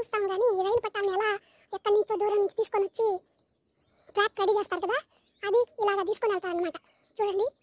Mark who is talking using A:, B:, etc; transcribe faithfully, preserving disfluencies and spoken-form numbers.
A: చూస్తాం కానీ ఈ రైలు పట్టాలను ఎలా ఎక్కడి నుంచో దూరం నుంచి తీసుకొని వచ్చి ట్రాక్ రెడీ చేస్తారు కదా, అది ఇలాగ తీసుకొని వెళ్తారనమాట. చూడండి